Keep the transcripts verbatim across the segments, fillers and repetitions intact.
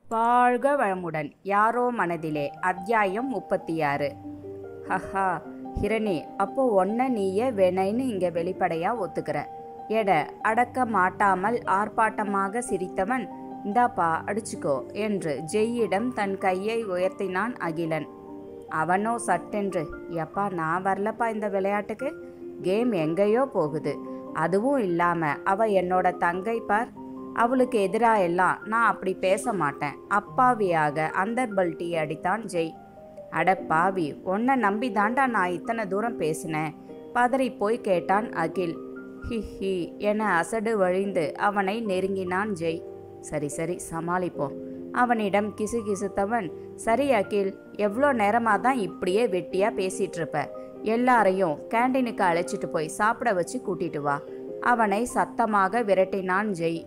வாழ்க வளமுடன். யாரோ மனதிலே அத்தியாயம் முப்பத்தி ஆறு. ஹஹா ஹிரணி, அப்போ ஒன்ன நீயே வேணைன்னு இங்கே வெளிப்படையா ஒத்துக்கிற. எட அடக்க மாட்டாமல் ஆர்ப்பாட்டமாக சிரித்தவன், இந்தாப்பா அடிச்சுக்கோ என்று ஜெய்யிடம் தன் கையை உயர்த்தினான் அகிலன். அவனோ சட்டென்று, எப்பா நான் வரலப்பா இந்த விளையாட்டுக்கு, கேம் எங்கேயோ போகுது. அதுவும் இல்லாம அவ என்னோட தங்கை பார், அவளுக்கு எதிராக எல்லாம் நான் அப்படி பேச மாட்டேன். அப்பாவியாக அந்தர்பல் டீ அடித்தான் ஜெய். அட பாவி, உன்னை நம்பி தாண்டா நான் இத்தனை தூரம் பேசினேன், பதறி போய் கேட்டான் அகில். ஹி ஹி என அசடு வழிந்து அவனை நெருங்கினான் ஜெய். சரி சரி சமாளிப்போம். அவனிடம் கிசு கிசுத்தவன், சரி அகில், எவ்வளோ நேரமாக தான் இப்படியே வெட்டியாக பேசிகிட்டு இருப்ப, எல்லாரையும் கேண்டீனுக்கு அழைச்சிட்டு போய் சாப்பிட வச்சு கூட்டிட்டு வா. அவனை சத்தமாக விரட்டினான் ஜெய்.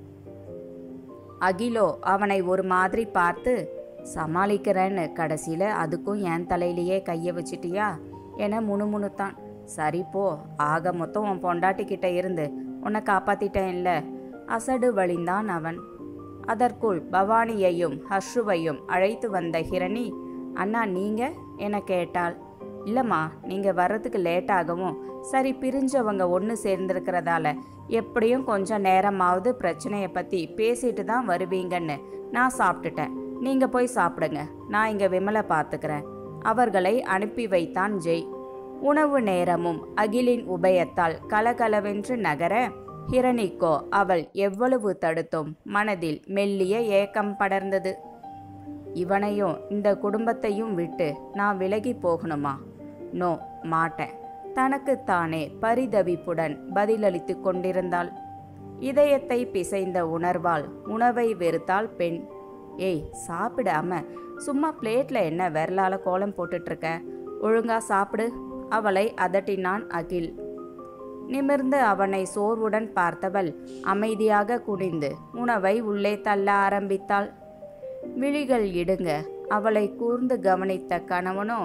அகிலோ அவனை ஒரு மாதிரி பார்த்து, சமாளிக்கிறேன்னு கடைசியில் அதுக்கும் என் தலையிலேயே கையை வச்சிட்டியா என முணுமுணுத்தான். சரி போ, ஆக மொத்தம் உன் பொண்டாட்டிக்கிட்ட இருந்து உன்னை காப்பாத்திட்டேன் இல்லை, அசடு வழிந்தான் அவன். அதற்குள் பவானியையும் ஹர்ஷுவையும் அழைத்து வந்த ஹிரணி, அண்ணா நீங்க என கேட்டாள். இல்லைம்மா, நீங்கள் வர்றதுக்கு லேட்டாகவும், சரி பிரிஞ்சவங்க ஒன்று சேர்ந்துருக்கிறதால எப்படியும் கொஞ்சம் நேரமாவது பிரச்சனையை பற்றி பேசிட்டு தான் வருவீங்கன்னு நான் சாப்பிட்டுட்டேன். நீங்கள் போய் சாப்பிடுங்க, நான் இங்கே விமலை பார்த்துக்கிறேன். அவர்களை அனுப்பி வைத்தான் ஜெய். உணவு நேரமும் அகிலின் உபயத்தால் கலகலவென்று நகர, ஹிரணிக்கோ அவள் எவ்வளவு தடுத்தும் மனதில் மெல்லிய ஏக்கம் படர்ந்தது. இவனையும் இந்த குடும்பத்தையும் விட்டு நான் விலகி போகணுமா? நோ, மாட்டேன். தனக்குத்தானே பரிதவிப்புடன் பதிலளித்து கொண்டிருந்தாள். இதயத்தை பிசைந்த உணர்வால் உணவை வெறுத்தாள் பெண். ஏய் சாப்பிடாம சும்மா பிளேட்ல என்ன விரலால கோலம் போட்டுட்ருக்க, ஒழுங்கா சாப்பிடு, அவளை அதட்டினான் அகில். நிமிர்ந்து அவனை சோர்வுடன் பார்த்தவள் அமைதியாக குனிந்து உணவை உள்ளே தள்ள ஆரம்பித்தாள். விழிகள் இடுங்க அவளை கூர்ந்து கவனித்த கணவனோ,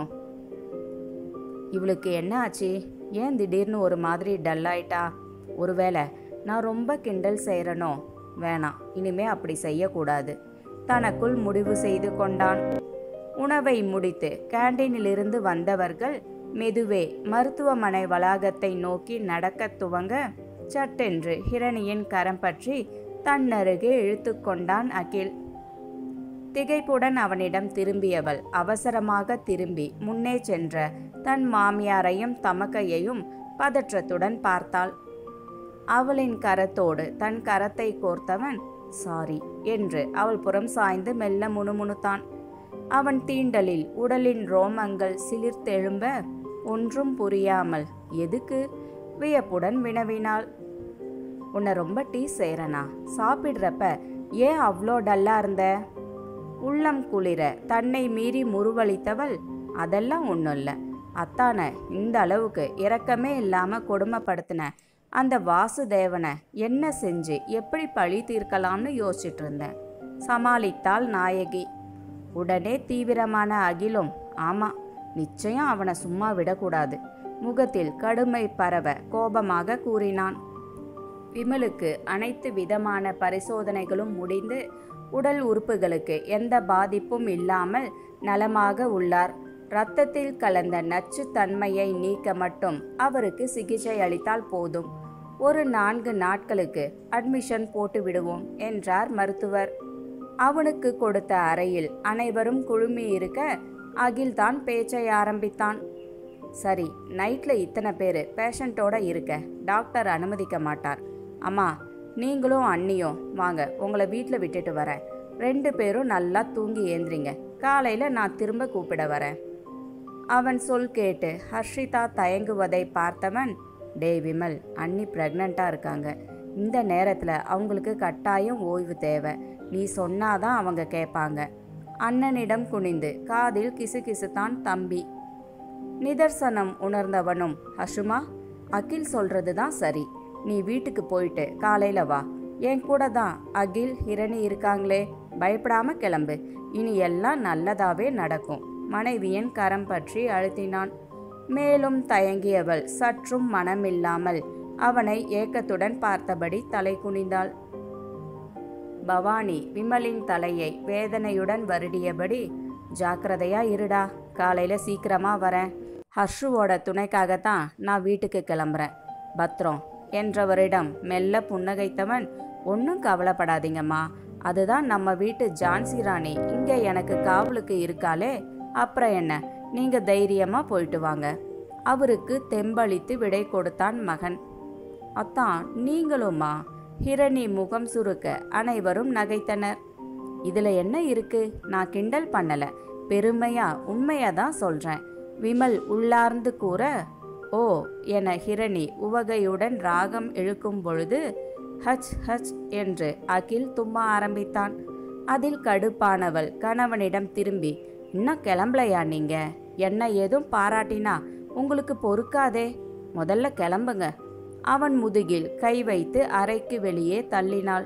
இவளுக்கு என்ன ஆச்சு, ஏன் திடீர்னு ஒரு மாதிரி டல்லாயிட்டா? ஒருவேளை நான் ரொம்ப கிண்டல் செய்கிறனோ? வேணாம், இனிமே அப்படி செய்யக்கூடாது, தனக்குள் முடிவு செய்து கொண்டான். உணவை முடித்து கேண்டீனிலிருந்து வந்தவர்கள் மெதுவே மருத்துவமனை வளாகத்தை நோக்கி நடக்க துவங்க, சட்டென்று ஹிரணியின் கரம் பற்றி தன்னருகே இழுத்து கொண்டான் அகில். திகைப்புடன் அவனிடம் திரும்பியவள் அவசரமாக திரும்பி முன்னே சென்ற தன் மாமியாரையும் தமக்கையையும் பதற்றத்துடன் பார்த்தாள். அவளின் கரத்தோடு தன் கரத்தை கோர்த்தவன், சாரி என்று அவள் புறம் சாய்ந்து மெல்ல முணுமுணுத்தான். அவன் தீண்டலில் உடலின் ரோமங்கள் சிலிர்த்தெழும்ப ஒன்றும் புரியாமல், எதுக்கு வியப்புடன் வினவினாள். உன்னை ரொம்ப டீ செய்கிறனா? சாப்பிட்றப்ப ஏன் அவ்வளோ டல்லா இருந்த? உள்ளம் குளிர தன்னை மீறி முறுவளித்தவள், அதெல்லாம் ஒன்றும் இல்லை அத்தான, இந்த அளவுக்கு இரக்கமே இல்லாமல் கொடுமைப்படுத்தின அந்த வாசுதேவனை என்ன செஞ்சு எப்படி பழி தீர்க்கலாம்னு யோசிச்சுட்டு இருந்தேன், சமாளித்தாள் நாயகி. உடனே தீவிரமான அகிலும், ஆமாம் நிச்சயம் அவனை சும்மா விடக்கூடாது, முகத்தில் கடுமை பரவ கோபமாக கூறினான். விமலுக்கு அனைத்து விதமான பரிசோதனைகளும் முடிந்து உடல் உறுப்புகளுக்கு எந்த பாதிப்பும் இல்லாமல் நலமாக உள்ளார். இரத்தத்தில் கலந்த நச்சு தன்மையை நீக்க மட்டும் அவருக்கு சிகிச்சை அளித்தால் போதும். ஒரு நான்கு நாட்களுக்கு அட்மிஷன் போட்டு விடுவோம் என்றார் மருத்துவர். அவனுக்கு கொடுத்த அறையில் அனைவரும் குழுமி இருக்க அகில் தான் பேச்சை ஆரம்பித்தான். சரி, நைட்ல இத்தனை பேர் பேஷண்ட்டோட இருக்க டாக்டர் அனுமதிக்க மாட்டார். அம்மா நீங்களும் அண்ணியும் வாங்க, உங்களை வீட்டில் விட்டுட்டு வரேன். ரெண்டு பேரும் நல்லா தூங்கி ஏந்திரிங்க, காலையில் நான் திரும்ப கூப்பிட வரேன். அவன் சொல் கேட்டு ஹர்ஷிதா தயங்குவதை பார்த்தவன், டே விமல், அண்ணி ப்ரெக்னெண்ட்டாக இருக்காங்க, இந்த நேரத்தில் அவங்களுக்கு கட்டாயம் ஓய்வு தேவை, நீ சொன்னாதான் அவங்க கேட்பாங்க. அண்ணனிடம் குனிந்து காதில் கிசு கிசுத்தான் தம்பி. நிதர்சனம் உணர்ந்தவனும், ஹஷுமா அகில் சொல்கிறது தான் சரி, நீ வீட்டுக்கு போயிட்டு காலையில் வா, என் கூட தான் அகில் ஹிரணி இருக்காங்களே, பயப்படாம கிளம்பு, இனி எல்லாம் நல்லதாவே நடக்கும். மனைவியின் கரம் பற்றி அழுத்தினான். மேலும் தயங்கியவள் சற்றும் மனமில்லாமல் அவனை ஏக்கத்துடன் பார்த்தபடி தலை குனிந்தாள். பவானி விமலின் தலையை வேதனையுடன் வருடியபடி, ஜாக்கிரதையா இருடா, காலையில சீக்கிரமா வரேன். ஹர்ஷுவோட துணைக்காகத்தான் நான் வீட்டுக்கு கிளம்புறேன். பத்ரம் என்றவரிடம் மெல்ல புன்னகைத்தவன், ஒன்றும் கவலைப்படாதீங்கம்மா, அதுதான் நம்ம வீட்டு ஜான்சி ராணி இங்கே எனக்கு காவலுக்கு இருக்காளே, அப்புறம் என்ன, நீங்க தைரியமா போயிட்டு வாங்க. அவருக்கு தெம்பளித்து விடை கொடுத்தான் மகன். அத்தான் நீங்களும்மா? ஹிரணி முகம் சுருக்க அனைவரும் நகைத்தனர். இதுல என்ன இருக்கு? நான் கிண்டல் பண்ணல, பெருமையா உண்மையா தான் சொல்றேன். விமல் உள்ளார்ந்து கூற, ஓ என ஹிரணி உவகையுடன் ராகம் இழுக்கும் பொழுது ஹச் ஹச் என்று அகில் தும்ம ஆரம்பித்தான். அதில் கடுப்பானவள் கணவனிடம் திரும்பி, இன்னும் கிளம்பலையா நீங்க? என்ன ஏதும் பாராட்டினா உங்களுக்கு பொறுக்காதே, முதல்ல கிளம்புங்க. அவன் முதுகில் கை வைத்து அறைக்கு வெளியே தள்ளினாள்.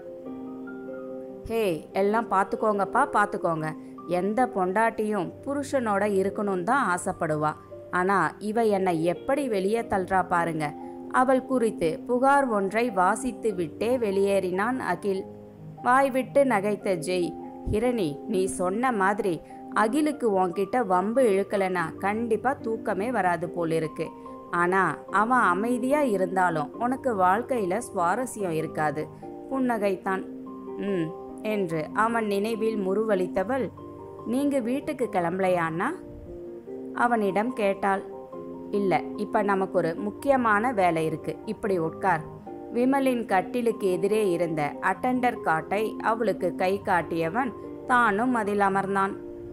ஹே, எல்லாம் பார்த்துக்கோங்கப்பா பார்த்துக்கோங்க. எந்த பொண்டாட்டியும் புருஷனோட இருக்கணும் தான் ஆசைப்படுவா. ஆனா இவ என்னை எப்படி வெளியே தள்ளுறா பாருங்க. அவள் குறித்து புகார் ஒன்றை வாசித்து விட்டே வெளியேறினான் அகில். வாய்விட்டு நகைத்த ஜெய், ஹிரணி நீ சொன்ன மாதிரி அகிலுக்கு உன்கிட்ட வம்பு இழுக்கலைன்னா கண்டிப்பா தூக்கமே வராது போலிருக்கு. ஆனா அவன் அமைதியா இருந்தாலும் உனக்கு வாழ்க்கையில சுவாரஸ்யம் இருக்காது, புன்னகைத்தான். ம் என்று அவன் நினைவில் முருவளித்தவள், நீங்க வீட்டுக்கு கிளம்பலையான்னா அவனிடம் கேட்டாள். இல்ல, இப்ப நமக்கு ஒரு முக்கியமான வேலை இருக்கு, இப்படி உட்கார். விமலின் கட்டிலுக்கு எதிரே இருந்த அட்டெண்டர் காட்டை அவளுக்கு கை காட்டியவன் தானும் அதில் அமர்ந்தான்.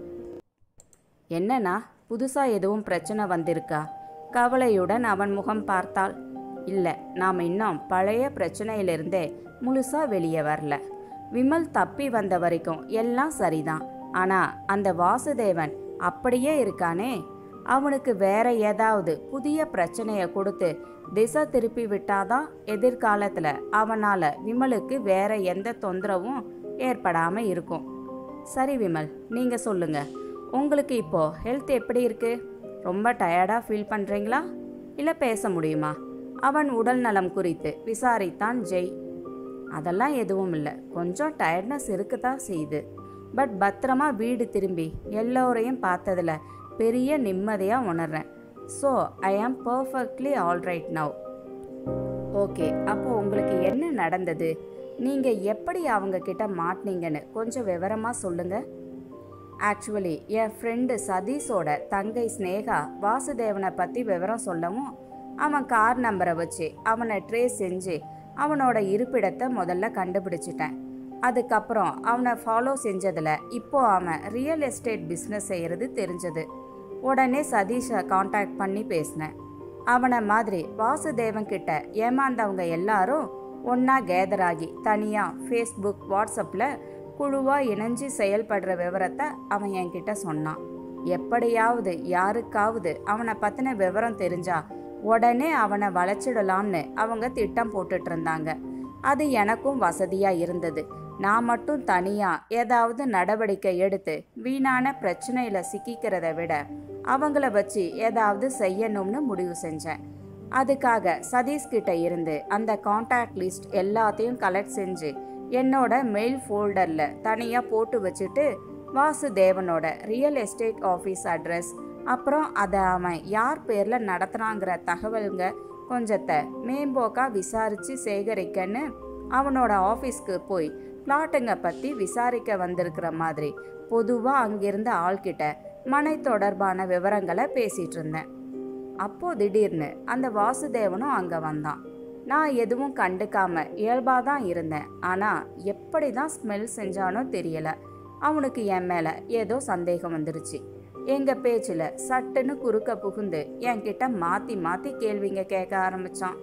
என்னன்னா, புதுசா எதுவும் பிரச்சனை வந்திருக்கா? கவலையுடன் அவன் முகம் பார்த்தாள். இல்ல, நாம் இன்னும் பழைய பிரச்சனையிலிருந்தே முழுசா வெளியே வரல. விமல் தப்பி வந்த வரைக்கும் எல்லாம் சரிதான். ஆனா அந்த வாசுதேவன் அப்படியே இருக்கானே, அவனுக்கு வேற ஏதாவது புதிய பிரச்சனைய கொடுத்து திசை திருப்பி விட்டாதான் எதிர்காலத்துல அவனால விமலுக்கு வேற எந்த தொந்தரவும் ஏற்படாம இருக்கும். சரி விமல், நீங்க சொல்லுங்க, உங்களுக்கு இப்போ ஹெல்த் எப்படி இருக்கு? ரொம்ப டயர்டா ஃபீல் பண்றீங்களா? இல்ல பேச முடியுமா? அவன் உடல் நலம் குறித்து விசாரித்தான் ஜெய். அதெல்லாம் எதுவும் இல்லை, கொஞ்சம் டயர்ட்னஸ் இருக்குதான் செய்யுது. பட் பத்திரமா வீடு திரும்பி எல்லோரையும் பார்த்ததுல பெரிய நிம்மதியாக உணர்றேன். ஸோ ஐ ஆம் பர்ஃபெக்ட்லி ஆல்ரைட் நவ். ஓகே, அப்போ உங்களுக்கு என்ன நடந்தது? நீங்கள் எப்படி அவங்க கிட்ட மாட்டினீங்கன்னு கொஞ்சம் விவரமாக சொல்லுங்க. ஆக்சுவலி என் ஃப்ரெண்டு சதீஷோட தங்கை ஸ்னேகா வாசுதேவனை பற்றி விவரம் சொல்லவும் அவன் கார் நம்பரை வச்சு அவனை ட்ரேஸ் செஞ்சு அவனோட இருப்பிடத்தை முதல்ல கண்டுபிடிச்சிட்டேன். அதுக்கப்புறம் அவனை ஃபாலோ செஞ்சதில் இப்போ அவன் ரியல் எஸ்டேட் பிஸ்னஸ் செய்கிறது தெரிஞ்சது. உடனே சதீஷை காண்டாக்ட் பண்ணி பேசினேன். அவனை மாதிரி வாசுதேவன் கிட்ட ஏமாந்தவங்க எல்லாரும் ஒன்றா கேதர் ஆகி தனியாக ஃபேஸ்புக் வாட்ஸ்அப்பில் குழுவாக இணைஞ்சு செயல்படுற விவரத்தை அவன் என்கிட்ட சொன்னான். எப்படியாவது யாருக்காவது அவனை பற்றின விவரம் தெரிஞ்சா உடனே அவனை வளைச்சிடலாம்னு அவங்க திட்டம் போட்டுட்டு இருந்தாங்க. அது எனக்கும் வசதியாக இருந்தது. நான் மட்டும் தனியாக ஏதாவது நடவடிக்கை எடுத்து வீணான பிரச்சனையில் சிக்கிக்கிறத விட அவங்கள வச்சு ஏதாவது செய்யணும்னு முடிவு செஞ்சேன். அதுக்காக சதீஷ்கிட்ட இருந்து அந்த கான்டாக்ட் லிஸ்ட் எல்லாத்தையும் கலெக்ட் செஞ்சு என்னோட மெயில் ஃபோல்டரில் தனியாக போட்டு வச்சுட்டு வாசுதேவனோட ரியல் எஸ்டேட் ஆஃபீஸ் அட்ரஸ், அப்புறம் அதை அவன் யார் பேரில் நடத்துகிறாங்கிற தகவலுங்க கொஞ்சத்தை மேம்போக்காக விசாரித்து சேகரிக்கன்னு அவனோட ஆஃபீஸ்க்கு போய் பிளாட்டுங்க பற்றி விசாரிக்க வந்திருக்கிற மாதிரி பொதுவாக அங்கிருந்த ஆள்கிட்ட மனை தொடர்பான விவரங்களை பேசிகிட்டு இருந்தேன். அப்போது திடீர்னு அந்த வாசுதேவனும் அங்கே வந்தான். நான் எதுவும் கண்டுக்காம இயல்பாக தான் இருந்தேன். ஆனால் எப்படி தான் ஸ்மெல் செஞ்சானோ தெரியலை, அவனுக்கு என் மேலே ஏதோ சந்தேகம் வந்துருச்சு. எங்கள் பேச்சில் சட்டுன்னு குறுக்க புகுந்து என்கிட்ட மாற்றி மாற்றி கேள்விங்க கேட்க ஆரம்பித்தான்.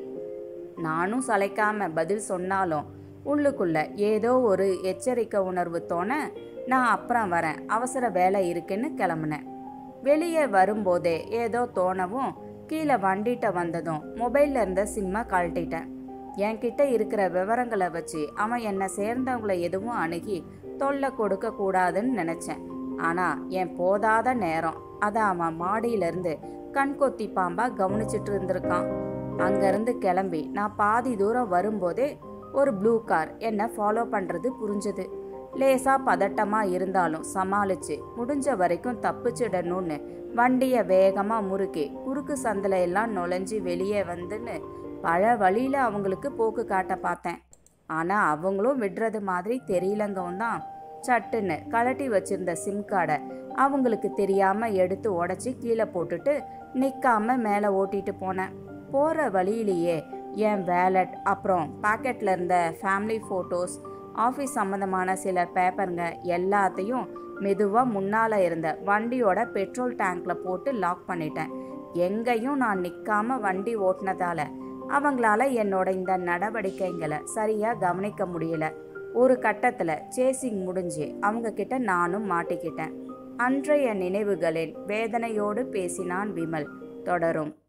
நானும் சளைக்காம பதில் சொன்னாலும் உள்ளுக்குள்ள ஏதோ ஒரு எச்சரிக்கை உணர்வு தோண நான் அப்புறம் வரேன், அவசர வேலை இருக்குன்னு கிளம்புனேன். வெளியே வரும்போதே ஏதோ தோணவும் கீழே வண்டிகிட்ட வந்ததும் மொபைலில் இருந்த சிம்மை கழட்டிட்டேன். என்கிட்ட இருக்கிற விவரங்களை வச்சு அவன் என்னை சேர்ந்தவங்களை எதுவும் அணுகி தொல்லை கொடுக்க கூடாதுன்னு நினச்சேன். ஆனால் என் போதாத நேரம் அதை அவன் மாடியிலேருந்து கண்கொத்தி பாம்பாக கவனிச்சிட்டு இருந்திருக்கான். அங்கேருந்து கிளம்பி நான் பாதி தூரம் வரும்போதே ஒரு ப்ளூ கார் என்னை ஃபாலோ பண்ணுறது புரிஞ்சுது. லேசாக பதட்டமாக இருந்தாலும் சமாளித்து முடிஞ்ச வரைக்கும் தப்பிச்சிடணும்னு வண்டியை வேகமாக முறுக்கி குறுக்கு சந்தில் எல்லாம் நுழைஞ்சி வெளியே வந்துன்னு பழ வழியில் அவங்களுக்கு போக்கு காட்ட பார்த்தேன். ஆனால் அவங்களும் விடுறது மாதிரி தெரியலங்கவும் தான் சட்டுன்னு கழட்டி வச்சிருந்த சிம் கார்டை அவங்களுக்கு தெரியாமல் எடுத்து உடச்சி கீழே போட்டுட்டு நிற்காம மேலே ஓட்டிட்டு போனேன். போகிற வழியிலேயே என் வேலட், அப்புறம் பாக்கெட்டில் இருந்த ஃபேமிலி ஃபோட்டோஸ், ஆஃபீஸ் சம்மந்தமான சில பேப்பருங்க எல்லாத்தையும் மெதுவாக முன்னால் இருந்த வண்டியோட பெட்ரோல் டேங்க்கில் போட்டு லாக் பண்ணிட்டேன். எங்கேயும் நான் நிற்காம வண்டி ஓட்டினதால அவங்களால என்னோட இந்த நடவடிக்கைங்களை சரியாக கவனிக்க முடியல. ஒரு கட்டத்தில் சேசிங் முடிஞ்சு அவங்க கிட்ட நானும் மாட்டிக்கிட்டேன். அன்றைய நினைவுகளில் வேதனையோடு பேசினான் விமல். தொடரும்.